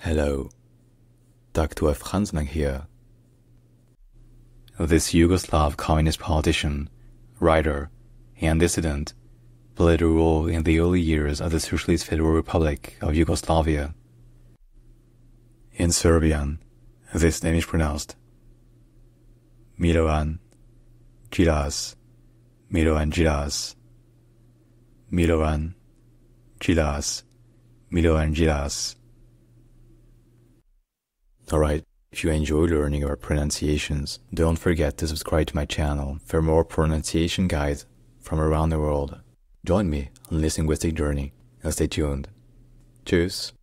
Hello, Dr. Franz here. This Yugoslav communist politician, writer, and dissident played a role in the early years of the Socialist Federal Republic of Yugoslavia. In Serbian, this name is pronounced Milovan Đilas, Milovan Đilas, Milovan Đilas, Milovan Đilas. Alright, if you enjoy learning our pronunciations, don't forget to subscribe to my channel for more pronunciation guides from around the world. Join me on this linguistic journey and stay tuned. Tschüss.